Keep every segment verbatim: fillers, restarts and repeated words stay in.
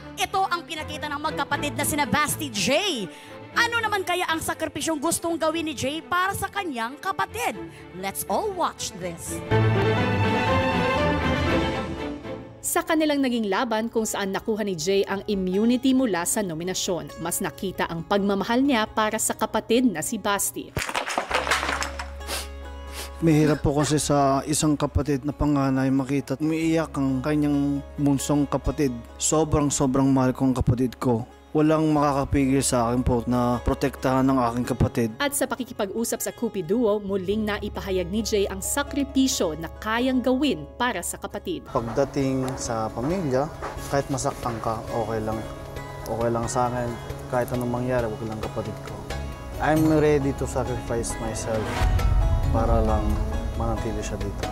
At ito ang pinakita ng magkapatid na sina Basti J. Ano naman kaya ang sakripisyong gustong gawin ni Jay para sa kanyang kapatid? Let's all watch this. Sa kanilang naging laban kung saan nakuha ni Jay ang immunity mula sa nominasyon, mas nakita ang pagmamahal niya para sa kapatid na si Basti. Mahirap po kasi sa isang kapatid na panganay makita umiiyak ang kanyang bunsong kapatid. Sobrang sobrang mahal ko ang kapatid ko. Walang makakapigil sa akin po na protektahan ng aking kapatid. At sa pakikipag-usap sa Cupiduo, muling naipahayag ni Jay ang sakripisyo na kayang gawin para sa kapatid. Pagdating sa pamilya, kahit masaktan ka, okay lang. Okay lang sa akin. Kahit anong mangyari, wag lang kapatid ko. I'm ready to sacrifice myself para lang manatili siya dito.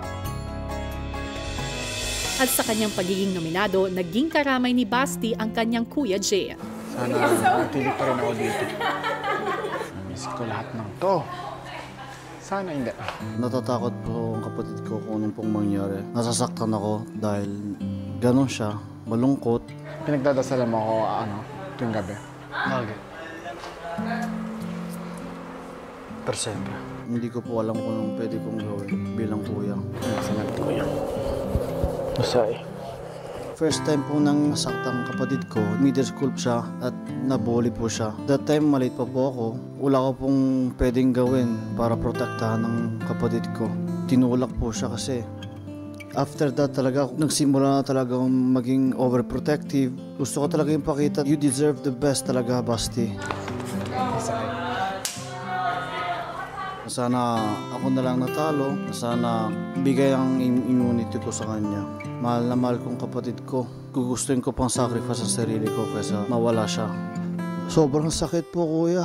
At sa kanyang pagiging nominado, naging karamay ni Basti ang kanyang kuya Jay. Sana manatili pa rin ako dito. Namiss ko lahat ng to. Sana hindi. Natatakot po ang kapatid ko kung anong pong mangyari. Nasasaktan ako dahil ganon siya, malungkot. Pinagdadasalan mo ako ano, tuwing gabi? Lagi. Pero siyempre, hindi ko po alam kung anong pwede kong gawin bilang kuya. Salamat kuya. Masay. First time po nang nasaktang kapatid ko, middle school siya at nabully po siya. That time, maliit pa po ako. Wala ko pong pwedeng gawin para protektahan ng kapatid ko. Tinulak po siya kasi. After that talaga, nagsimula na talaga akong maging overprotective. Gusto ko talaga yung pakita, you deserve the best talaga, Basti. Sana ako na lang natalo, sana bigay ang immunity ko sa kanya. Mahal na mahal kong kapatid ko. Gugustuhin ko pang sacrifice ang sarili ko kaysa mawala siya. Sobrang sakit po, kuya.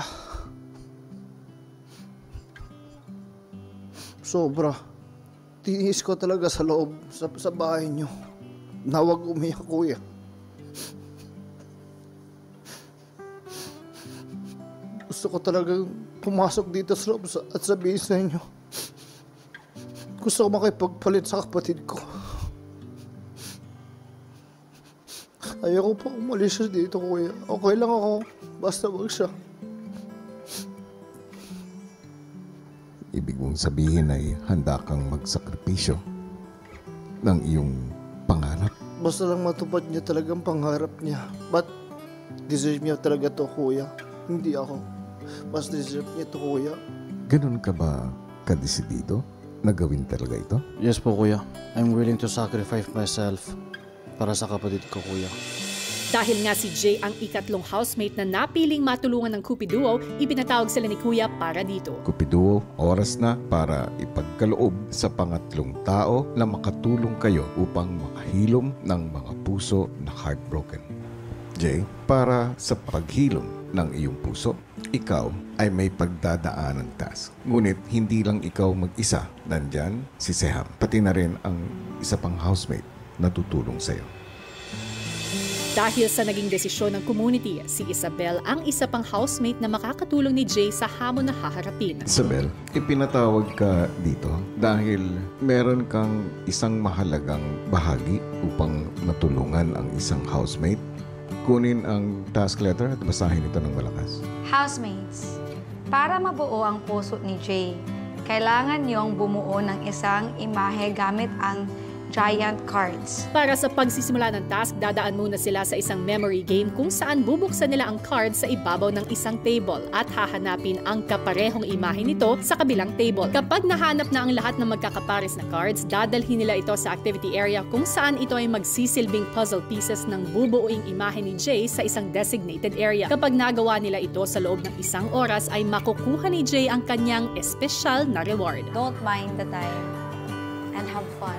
Sobra. Tiniis ko talaga sa loob, sa, sa bahay niyo. Na huwag umiyak, kuya. Gusto ko talagang pumasok dito sa loob at sabihin sa inyo. Gusto ko makipagpalit sa kapatid ko. Ayoko pa umalis siya dito, kuya. Okay lang ako, basta wag siya. Ibig mong sabihin ay handa kang magsakripisyo ng iyong pangarap. Basta lang matupad niya talagang pangarap niya. But deserve niya talaga to, kuya. Hindi ako. Mas deserve niya to, kuya. Ganun ka ba kadesidido na gawin talaga ito? Yes po, kuya. I'm willing to sacrifice myself para sa kapatid ko, kuya. Dahil nga si Jay ang ikatlong housemate na napiling matulungan ng Cupiduo, ibinatawag sila ni Kuya para dito. Cupiduo, oras na para ipagkaloob sa pangatlong tao na makatulong kayo upang makahilom ng mga puso na heartbroken. Jay, para sa paghilom ng iyong puso, ikaw ay may pagdadaanan task. Ngunit hindi lang ikaw mag-isa. Nandyan si Seham, pati na rin ang isa pang housemate na tutulong sa'yo. Dahil sa naging desisyon ng community, si Isabel ang isa pang housemate na makakatulong ni Jay sa hamon na haharapin. Isabel, ipinatawag ka dito dahil meron kang isang mahalagang bahagi upang matulungan ang isang housemate. Kunin ang task letter at basahin ito ng malakas. Housemates, para mabuo ang puso ni Jay, kailangan niyong bumuo ng isang imahe gamit ang giant cards. Para sa pagsisimula ng task, dadaan muna sila sa isang memory game kung saan bubuksan nila ang cards sa ibabaw ng isang table at hahanapin ang kaparehong imahe nito sa kabilang table. Kapag nahanap na ang lahat ng magkakapares na cards, dadalhin nila ito sa activity area kung saan ito ay magsisilbing puzzle pieces ng bubuuing imahe ni Jay sa isang designated area. Kapag nagawa nila ito sa loob ng isang oras, ay makukuha ni Jay ang kanyang espesyal na reward. Don't mind the time and have fun.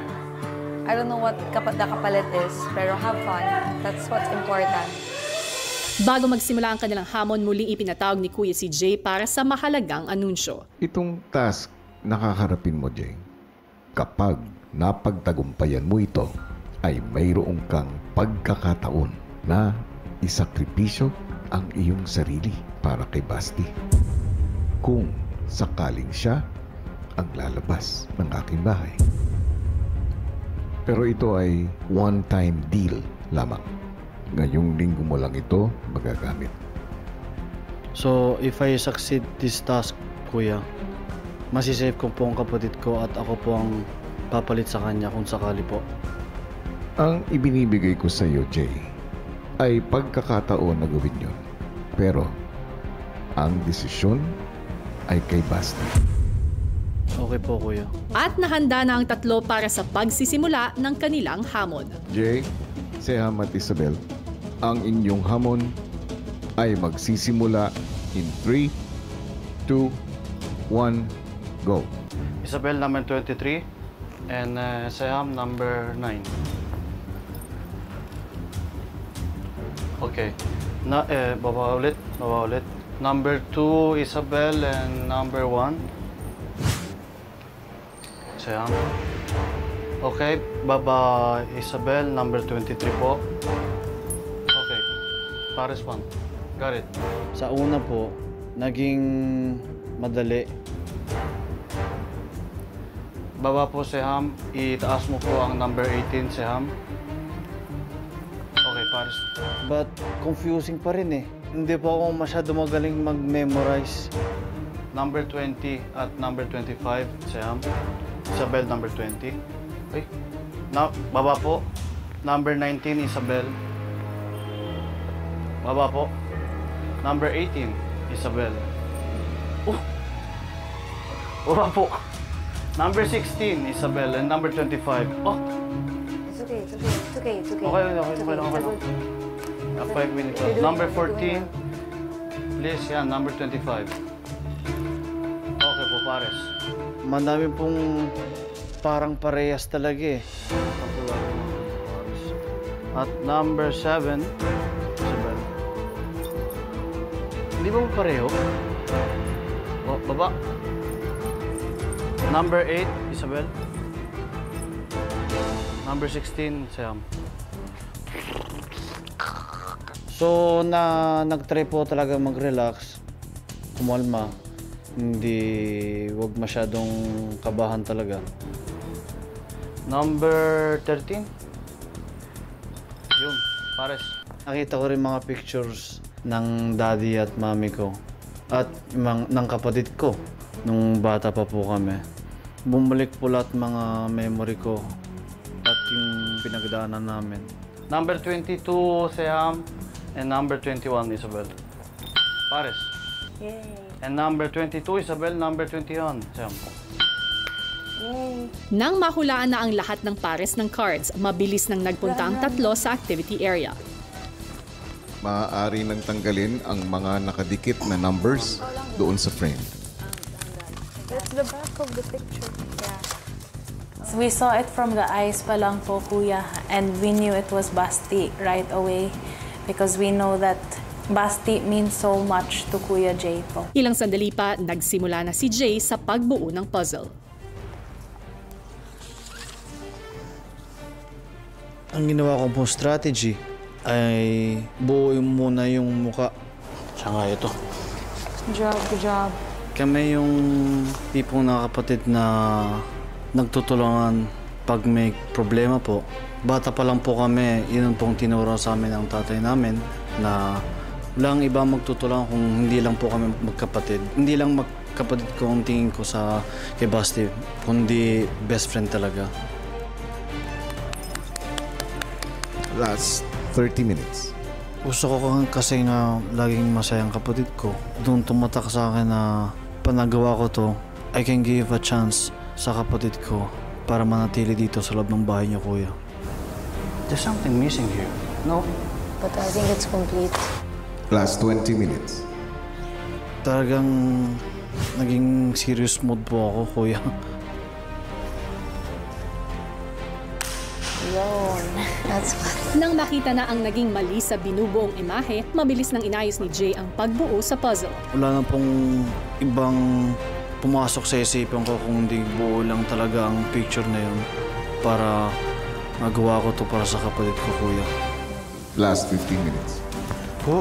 I don't know what kap the kapalit is, pero have fun. That's what's important. Bago magsimula ang kanilang hamon, muling ipinatawag ni Kuya si Jay para sa mahalagang anunsyo. Itong task na kaharapin mo, Jay, kapag napagtagumpayan mo ito, ay mayroong kang pagkakataon na isakripisyo ang iyong sarili para kay Basti. Kung sakaling siya ang lalabas ng aking bahay. Pero ito ay one-time deal lamang. ngayong linggo mo lang ito magagamit. So, if I succeed this task, kuya, masisave ko po ang kapatid ko at ako po ang papalit sa kanya kung sakali po. Ang ibinibigay ko sa iyo, Jay, ay pagkakataon na gawin yun. Pero, ang desisyon ay kay Basti. Okay po, kuya. At nahanda na ang tatlo para sa pagsisimula ng kanilang hamon. Jay, Seham at Isabel, ang inyong hamon ay magsisimula in three, two, one, go. Isabel, number twenty-three, and uh, Seham, number nine. Okay. Na, eh, baba ulit, baba ulit. Number two, Isabel, and number one, Seham. Okay, baba Isabel, number twenty-three po. Okay, Paris one. Got it. Sa una po, naging madali. Baba po, Seham. Itaas mo po ang number eighteen, Seham. Okay, Paris. But confusing pa rin eh. Hindi po ako masyado magaling mag-memorize. Number twenty at number twenty-five, Seham. Isabel, number twenty. Ay, na, baba po. Number nineteen, Isabel. Baba po. Number eighteen, Isabel. Oh! Baba po. Number sixteen, Isabel. And number twenty-five. Oh! It's okay, it's okay, it's okay, it's okay. Okay, okay, okay, It's okay, okay. it's okay. Uh, five minutes. You're doing Number it, you're fourteen. doing Please, yan. Number twenty-five. Okay po, Pares. Madami pong parang parehas talaga eh. At number seven, Isabel. Hindi ba mo pareho? O, baba. Number eight, Isabel. Number sixteen, Seham. So, na nag-try po talaga mag-relax, kumalma, hindi, wag masyadong kabahan talaga. Number thirteen. Yun, Pares. Nakita ko rin mga pictures ng daddy at mami ko at mang, ng kapatid ko nung bata pa po kami. Bumalik po lahat mga memory ko at yung pinagdaanan namin. Number twenty-two, Seham. And number twenty-one, Isabel. Pares. Yay. And number twenty-two, Isabel. Number twenty-one, Seham. Yay. Nang mahulaan na ang lahat ng pares ng cards, mabilis nang nagpunta ang tatlo sa activity area. Maaari nang tanggalin ang mga nakadikit na numbers doon sa frame. That's the back of the picture. Yeah. So we saw it from the eyes pa lang po, Kuya, and we knew it was Basti right away because we know that Basti means so much to Kuya Jay po. Ilang sandali pa, nagsimula na si Jay sa pagbuo ng puzzle. Ang ginawa ko pong strategy ay buuin muna yung muka. Siya nga ito. Good job, good job. Kami yung tipong na kapatid na nagtutulungan pag may problema po. Bata pa lang po kami, yun pong tinuro sa amin ng tatay namin na walang iba magtutulungan kung hindi lang po kami magkapatid. Hindi lang magkapatid ko ang tingin ko sa kay Basti, kundi best friend talaga. Last thirty minutes. Gusto ko kasi na laging masayang kapatid ko. Doon tumatak sa akin na panagawa ko to, I can give a chance sa kapatid ko para manatili dito sa loob ng bahay niya, Kuya. There's something missing here, no? But I think it's complete. Last twenty minutes. Talagang naging serious mood po ako, Kuya. Yun. That's fun. Nang makita na ang naging mali sa binubuong imahe, mabilis nang inayos ni Jay ang pagbuo sa puzzle. Wala na pong ibang pumasok sa isipan ko kung hindi buo lang talaga ang picture na yun para magawa ko to para sa kapatid ko, Kuya. Last fifteen minutes. Oh.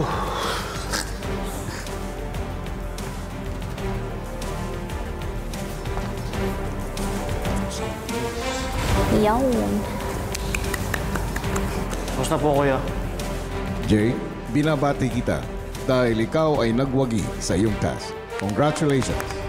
Yun. Tapos na po, Kuya. Jay, binabati kita dahil ikaw ay nagwagi sa iyong task. Congratulations!